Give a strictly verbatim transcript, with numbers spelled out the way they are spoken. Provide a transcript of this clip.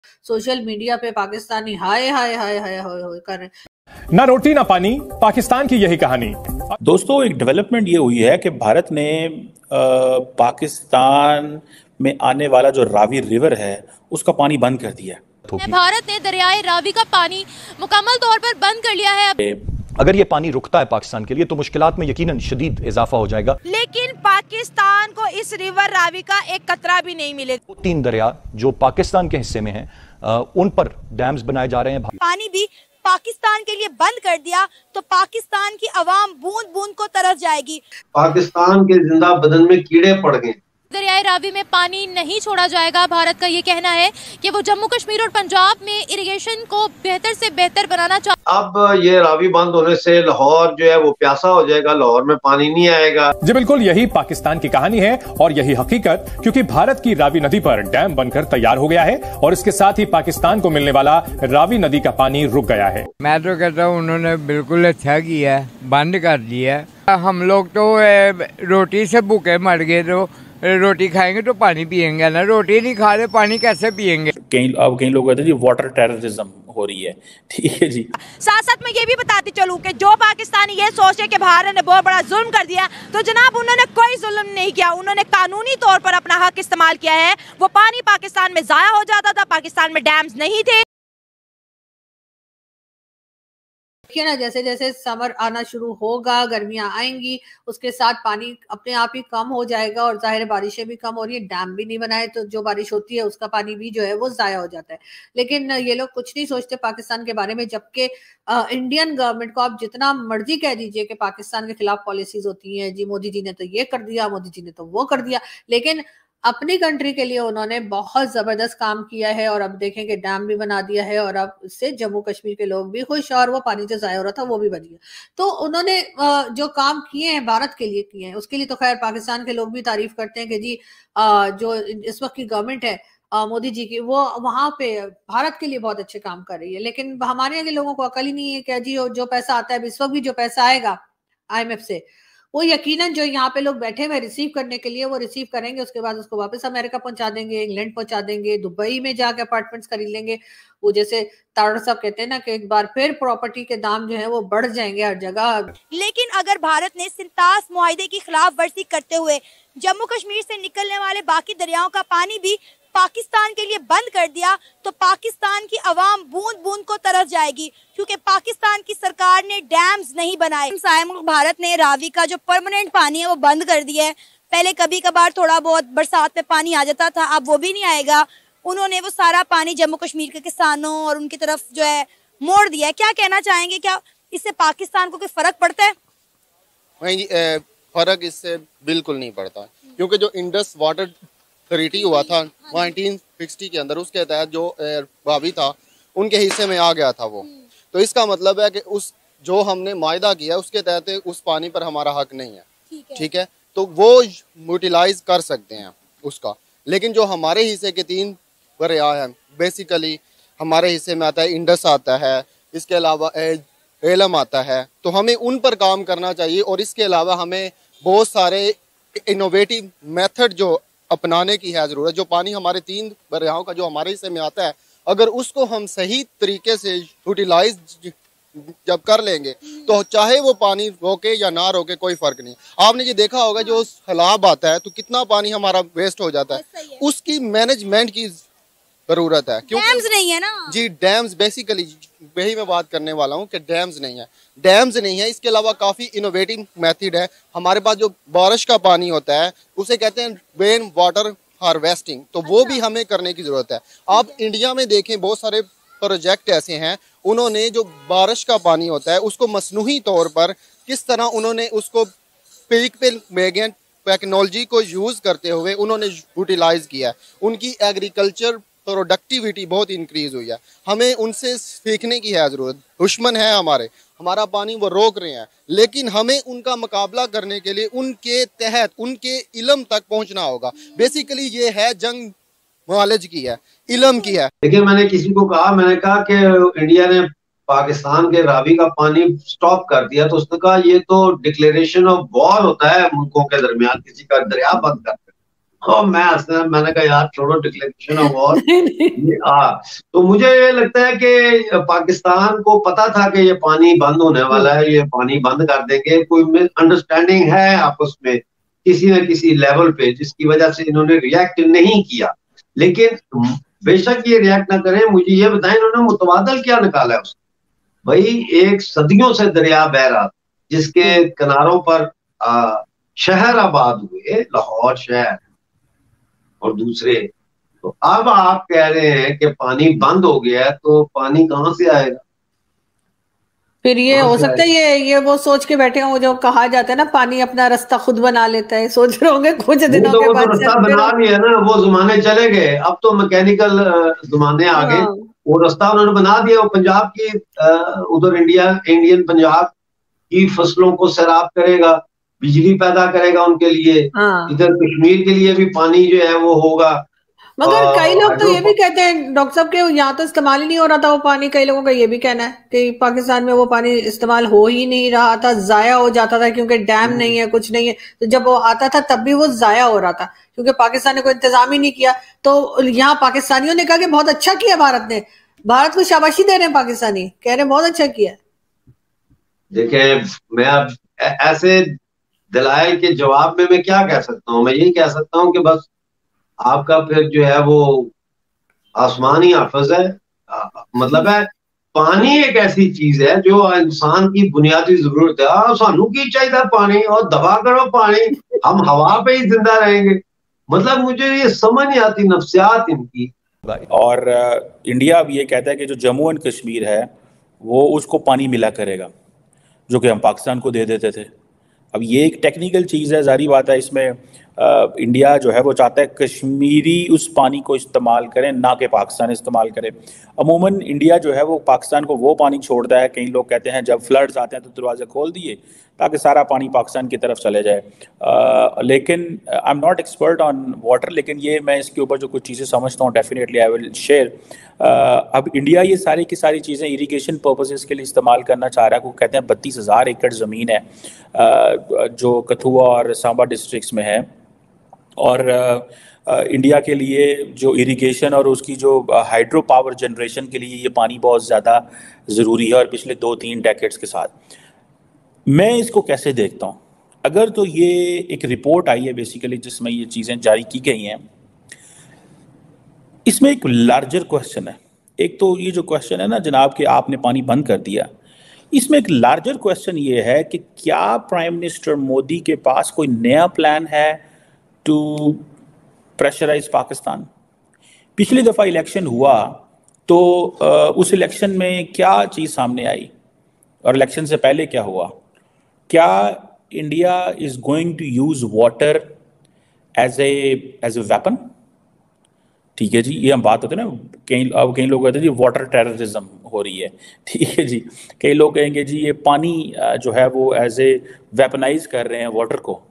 Social media पे पाकिस्तानी हाय हाय हाय हाय हाय हाय कर रहे हैं। ना रोटी ना पानी, पाकिस्तान की यही कहानी। दोस्तों, एक डेवलपमेंट ये हुई है कि भारत ने अ, पाकिस्तान में आने वाला जो रावी रिवर है उसका पानी बंद कर दिया है। भारत ने दरियाए रावी का पानी मुकम्मल तौर पर बंद कर लिया है। अगर ये पानी रुकता है पाकिस्तान के लिए तो मुश्किलात में यकीनन शदीद इजाफा हो जाएगा। लेकिन पाकिस्तान को इस रिवर रावी का एक कतरा भी नहीं मिलेगा। तीन दरिया जो पाकिस्तान के हिस्से में हैं, उन पर डैम्स बनाए जा रहे हैं। पानी भी पाकिस्तान के लिए बंद कर दिया तो पाकिस्तान की आवाम बूंद बूंद को तरस जाएगी। पाकिस्तान के जिंदा बदन में कीड़े पड़ गए। दरियाए रावी में पानी नहीं छोड़ा जाएगा। भारत का ये कहना है कि वो जम्मू कश्मीर और पंजाब में इरिगेशन को बेहतर से बेहतर बनाना चाहता है। अब ये रावी बंद होने से लाहौर जो है वो प्यासा हो जाएगा, लाहौर में पानी नहीं आएगा। जी बिल्कुल, यही पाकिस्तान की कहानी है और यही हकीकत, क्योंकि भारत की रावी नदी पर डैम बनकर तैयार हो गया है और इसके साथ ही पाकिस्तान को मिलने वाला रावी नदी का पानी रुक गया है। मैं तो कहता हूँ उन्होंने बिल्कुल अच्छा किया है, बंद कर दिया। हम लोग तो रोटी से भूखे मर गए, तो रोटी खाएंगे तो पानी पिएंगे ना, रोटी नहीं खा रहे पानी कैसे पिएंगे। कई अब कई लोग कहते हैं जी वाटर टेररिज्म हो रही है। ठीक है जी। साथ साथ मैं ये भी बताती चलूं कि जो पाकिस्तानी ये सोचे कि भारत ने बहुत बड़ा जुल्म कर दिया, तो जनाब उन्होंने कोई जुल्म नहीं किया। उन्होंने कानूनी तौर पर अपना हक इस्तेमाल किया है। वो पानी पाकिस्तान में जाया हो जाता था, पाकिस्तान में डैम्स नहीं थे। देखिए ना, जैसे जैसे समर आना शुरू होगा, गर्मियां आएंगी, उसके साथ पानी अपने आप ही कम हो जाएगा और जाहिर बारिशें भी कम हो रही है। डैम भी नहीं बनाए तो जो बारिश होती है उसका पानी भी जो है वो जाया हो जाता है। लेकिन ये लोग कुछ नहीं सोचते पाकिस्तान के बारे में, जबकि इंडियन गवर्नमेंट को आप जितना मर्जी कह दीजिए कि पाकिस्तान के खिलाफ पॉलिसीज होती हैं, जी मोदी जी ने तो ये कर दिया, मोदी जी ने तो वो कर दिया, लेकिन अपनी कंट्री के लिए उन्होंने बहुत जबरदस्त काम किया है। और अब देखें कि डैम भी बना दिया है और अब इससे जम्मू कश्मीर के लोग भी खुश और वो पानी जो जाया हो रहा था वो भी बच गया। तो उन्होंने जो काम किए हैं भारत के लिए किए हैं, उसके लिए तो खैर पाकिस्तान के लोग भी तारीफ करते हैं कि जी जो इस वक्त की गवर्नमेंट है मोदी जी की, वो वहां पे भारत के लिए बहुत अच्छे काम कर रही है। लेकिन हमारे यहाँ के लोगों को अकल ही नहीं है कि जी जो पैसा आता है, इस वक्त भी जो पैसा आएगा आई एम एफ से, वो यकीनन जो यहाँ पे लोग बैठे हुए रिसीव करने के लिए वो रिसीव करेंगे, उसके बाद उसको वापस अमेरिका पहुंचा देंगे, इंग्लैंड पहुंचा देंगे, दुबई में जाके अपार्टमेंट्स खरीद लेंगे। वो जैसे तारड़ साहब कहते हैं ना कि एक बार फिर प्रॉपर्टी के दाम जो है वो बढ़ जाएंगे हर जगह। लेकिन अगर भारत ने सिंतास मुआहिदे की खिलाफ वर्जी करते हुए जम्मू कश्मीर से निकलने वाले बाकी दरियाओं का पानी भी पाकिस्तान के लिए बंद कर दिया तो पाकिस्तान की आवाम बूंद बूंद को तरस जाएगी, क्योंकि पाकिस्तान की सरकार ने डैम्स नहीं बनाए। भारत ने रावी का जो परमानेंट पानी है वो बंद कर दिया है। पहले कभी कभार थोड़ा बहुत बरसात में पानी आ जाता था, अब वो भी नहीं आएगा। उन्होंने वो सारा पानी जम्मू कश्मीर के किसानों और उनकी तरफ जो है मोड़ दिया है। क्या कहना चाहेंगे, क्या इससे पाकिस्तान को कोई फर्क पड़ता है? नहीं, फर्क इससे बिल्कुल नहीं पड़ता, क्योंकि जो इंडस वाटर ट्रीटी हुआ था नाइनटीन सिक्सटी के अंदर, उसके तहत जो रावी था उनके हिस्से में आ गया था वो। तो इसका मतलब है कि उस जो हमने मायदा किया उसके तहत उस पानी पर हमारा हक नहीं है। ठीक है, तो वो यूटिलाइज कर सकते हैं उसका। लेकिन जो हमारे हिस्से के तीन दरिया हैं, बेसिकली हमारे हिस्से में आता है इंडस आता है, इसके अलावा एलम आता है, तो हमें उन पर काम करना चाहिए। और इसके अलावा हमें बहुत सारे इनोवेटिव मेथड जो अपनाने की है जरूरत। जो पानी हमारे तीन दरियाओं का जो हमारे हिस्से में आता है, अगर उसको हम सही तरीके से यूटिलाइज जब कर लेंगे तो चाहे वो पानी रोके या ना रोके कोई फर्क नहीं। आपने ये देखा होगा जो सैलाब आता है तो कितना पानी हमारा वेस्ट हो जाता है, उसकी मैनेजमेंट की जरूरत है। डैम्स नहीं है ना जी, डैम्स बेसिकली वही मैं बात करने वाला हूँ कि डैम्स नहीं है, डैम्स नहीं है। इसके अलावा काफी इनोवेटिव मेथड है। हमारे पास जो बारिश का पानी होता है उसे कहते हैं रेन वाटर हार्वेस्टिंग, तो वो भी हमें करने की जरूरत है। आप इंडिया में देखें बहुत सारे प्रोजेक्ट ऐसे हैं, उन्होंने जो बारिश का पानी होता है उसको मसनूही तौर पर किस तरह उन्होंने उसको पीक पे मेगन टेक्नोलॉजी को यूज करते हुए उन्होंने यूटिलाइज किया। उनकी एग्रीकल्चर प्रोडक्टिविटी बहुत इंक्रीज हुई है। हमें उनसे सीखने की है जरूरत। दुश्मन है हमारे, हमारा पानी वो रोक रहे हैं, लेकिन हमें उनका मुकाबला करने के लिए उनके तहत उनके इल्म तक पहुंचना होगा। बेसिकली ये है जंग नॉलेज की है, इल्म की है। लेकिन मैंने किसी को कहा, मैंने कहा कि इंडिया ने पाकिस्तान के रावी का पानी स्टॉप कर दिया, तो उसने कहा ये तो डिक्लेरेशन ऑफ वॉर होता है मुल्कों के दरमियान, किसी का दरिया बंद कर। और मैं हंसना, मैंने कहा यार छोड़ो डिक्लेरेशन ऑफ वॉर। हाँ, तो मुझे ये लगता है कि पाकिस्तान को पता था कि ये पानी बंद होने वाला है, ये पानी बंद कर देंगे। कोई अंडरस्टैंडिंग है आपस में किसी न किसी लेवल पे, जिसकी वजह से इन्होंने रिएक्ट नहीं किया। लेकिन बेशक ये रिएक्ट ना करें, मुझे ये बताएं इन्होंने मुतबादल क्या निकाला है उसका। भाई एक सदियों से दरिया बह रहा था जिसके किनारों पर आ, शहर आबाद हुए, लाहौर शहर और दूसरे। तो अब आप कह रहे हैं कि पानी बंद हो गया है, तो पानी कहां से आएगा? फिर ये हो सकता है ये ये वो सोच के बैठे हों जो कहा जाता है ना, पानी अपना रास्ता खुद बना लेता है। सोच रहे होंगे कुछ दिनों तो के वो बाद तो रास्ता बना लिया ना, वो जमाने चले गए, अब तो मैकेनिकल जमाने आ गए। वो रास्ता उन्होंने बना दिया। वो पंजाब की उधर इंडिया इंडियन पंजाब की फसलों को सैराब करेगा, बिजली पैदा करेगा उनके लिए। हाँ। इधर कश्मीर के लिए भी पानी जो है वो होगा। मगर कई लोग तो ये भी कहते हैं डॉक्टर साहब के यहाँ तो इस्तेमाल ही नहीं हो रहा था वो पानी। कई लोगों का ये भी कहना है कि पाकिस्तान में वो पानी इस्तेमाल हो ही नहीं रहा था, जाया हो जाता था क्योंकि डैम नहीं है, कुछ नहीं है। तो जब वो आता था तब भी वो जाया हो रहा था क्योंकि पाकिस्तान ने कोई इंतजाम ही नहीं किया। तो यहाँ पाकिस्तानियों ने कहा कि बहुत अच्छा किया भारत ने, भारत को शाबाशी दे रहे हैं पाकिस्तानी, कह रहे हैं बहुत अच्छा किया। देखिये, मैं अब ऐसे दलाइल के जवाब में मैं क्या कह सकता हूँ? मैं यही कह सकता हूँ कि बस आपका फिर जो है वो आसमानी हाफिज है। आ, मतलब है पानी एक ऐसी चीज है जो इंसान की बुनियादी जरूरत है। सानू की चाहिए पानी, और दबा करो पानी, हम हवा पे ही जिंदा रहेंगे। मतलब मुझे ये समझ नहीं आती नफ्सियात इनकी। और इंडिया अब ये कहता है कि जो जम्मू एंड कश्मीर है वो उसको पानी मिला करेगा, जो कि हम पाकिस्तान को दे देते थे। अब ये एक टेक्निकल चीज़ है, जारी बात है। इसमें आ, इंडिया जो है वो चाहता है कश्मीरी उस पानी को इस्तेमाल करें, ना कि पाकिस्तान इस्तेमाल करे। अमूमन इंडिया जो है वो पाकिस्तान को वो पानी छोड़ता है, कई लोग कहते हैं जब फ्लड्स आते हैं तो दरवाजे खोल दिए ताकि सारा पानी पाकिस्तान की तरफ चले जाए। आ, लेकिन I am not expert on water, लेकिन ये मैं इसके ऊपर जो कुछ चीज़ें समझता हूँ डेफिनेटली आई विल शेयर। अब इंडिया ये सारी की सारी चीज़ें इरीगेशन पर्पसेस के लिए इस्तेमाल करना चाह रहा है। वो कहते हैं बत्तीस हज़ार एकड़ ज़मीन है आ, जो कथुआ और सांबा डिस्ट्रिक्ट्स में है, और आ, इंडिया के लिए जो इरिगेशन और उसकी जो हाइड्रो पावर जनरेशन के लिए ये पानी बहुत ज़्यादा ज़रूरी है। और पिछले दो तीन डेकेड्स के साथ मैं इसको कैसे देखता हूँ, अगर तो ये एक रिपोर्ट आई है बेसिकली जिसमें ये चीज़ें जारी की गई हैं, इसमें एक लार्जर क्वेश्चन है। एक तो ये जो क्वेश्चन है ना जनाब कि आपने पानी बंद कर दिया, इसमें एक लार्जर क्वेश्चन ये है कि क्या प्राइम मिनिस्टर मोदी के पास कोई नया प्लान है टू प्रेशराइज पाकिस्तान? पिछली दफ़ा इलेक्शन हुआ तो उस इलेक्शन में क्या चीज़ सामने आई, और इलेक्शन से पहले क्या हुआ? क्या India is going to use water as a as a weapon? ठीक है जी, ये हम बात होते हैं ना, कई अब कई लोग कहते हैं जी वाटर टेररिज्म हो रही है। ठीक है जी, कई लोग कहेंगे जी ये पानी जो है वो एज ए वेपनाइज कर रहे हैं वाटर को।